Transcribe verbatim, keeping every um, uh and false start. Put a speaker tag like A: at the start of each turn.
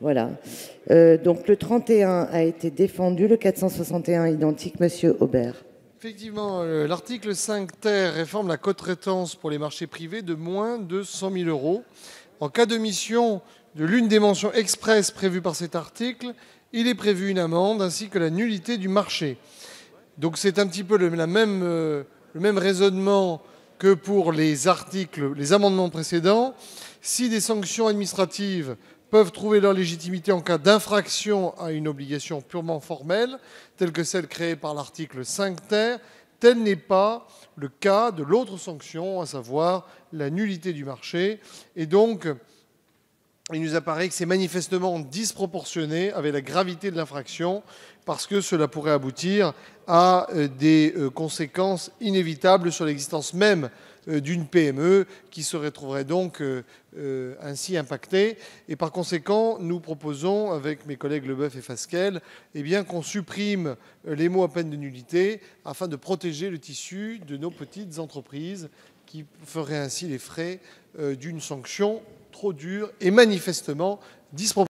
A: Voilà. Euh, donc le trente et un a été défendu, le quatre cent soixante et un identique, Monsieur Aubert.
B: Effectivement, euh, l'article cinq ter réforme la cotraitance pour les marchés privés de moins de cent mille euros. En cas d'omission de l'une des mentions expresses prévues par cet article, il est prévu une amende ainsi que la nullité du marché. Donc c'est un petit peu le, la même, euh, le même raisonnement que pour les articles, les amendements précédents. Si des sanctions administratives peuvent trouver leur légitimité en cas d'infraction à une obligation purement formelle, telle que celle créée par l'article cinq ter, tel n'est pas le cas de l'autre sanction, à savoir la nullité du marché. Et donc, il nous apparaît que c'est manifestement disproportionné avec la gravité de l'infraction, parce que cela pourrait aboutir à des conséquences inévitables sur l'existence même d'une P M E qui se retrouverait donc ainsi impactée. Et par conséquent, nous proposons, avec mes collègues Leboeuf et Fasquelle, eh bien, qu'on supprime les mots « à peine de nullité » afin de protéger le tissu de nos petites entreprises qui feraient ainsi les frais d'une sanction trop dure et manifestement disproportionnée.